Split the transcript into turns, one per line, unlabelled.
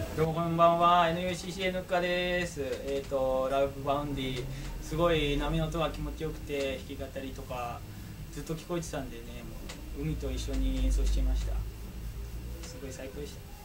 どうもこんばんは、NUCC ぬっかです。ラブバウンディ、すごい波の音が気持ちよくて、弾き語りとかずっと聞こえてたんでね、もう海と一緒に演奏していました。すごい最高でした。